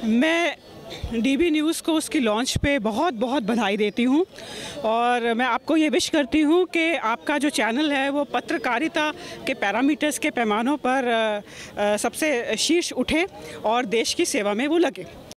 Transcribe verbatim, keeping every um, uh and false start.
मैं dB news को उसकी लॉन्च पे बहुत बहुत बधाई देती हूँ और मैं आपको ये विश करती हूँ कि आपका जो चैनल है वो पत्रकारिता के पैरामीटर्स के पैमानों पर सबसे शीर्ष उठे और देश की सेवा में वो लगे।